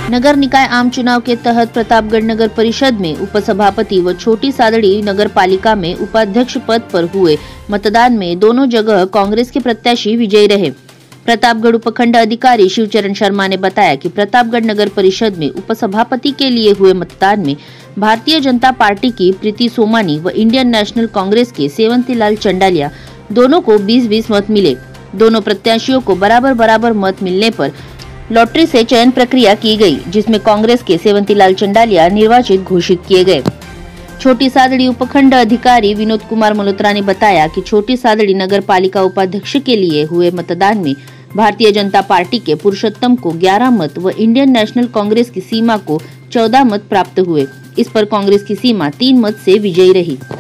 नगर निकाय आम चुनाव के तहत प्रतापगढ़ नगर परिषद में उपसभापति व छोटी सादड़ी नगर पालिका में उपाध्यक्ष पद पर हुए मतदान में दोनों जगह कांग्रेस के प्रत्याशी विजयी रहे। प्रतापगढ़ उपखंड अधिकारी शिवचरण शर्मा ने बताया कि प्रतापगढ़ नगर परिषद में उपसभापति के लिए हुए मतदान में भारतीय जनता पार्टी की प्रीति सोमानी व इंडियन नेशनल कांग्रेस के सेवंतीलाल चंडालिया दोनों को 20-20 मत मिले। दोनों प्रत्याशियों को बराबर मत मिलने पर लॉटरी से चयन प्रक्रिया की गई, जिसमें कांग्रेस के सेवंतीलाल चंडालिया निर्वाचित घोषित किए गए। छोटी सादड़ी उपखंड अधिकारी विनोद कुमार मल्होत्रा ने बताया कि छोटी सादड़ी नगर पालिका उपाध्यक्ष के लिए हुए मतदान में भारतीय जनता पार्टी के पुरुषोत्तम को 11 मत व इंडियन नेशनल कांग्रेस की सीमा को 14 मत प्राप्त हुए। इस पर कांग्रेस की सीमा 3 मत से विजयी रही।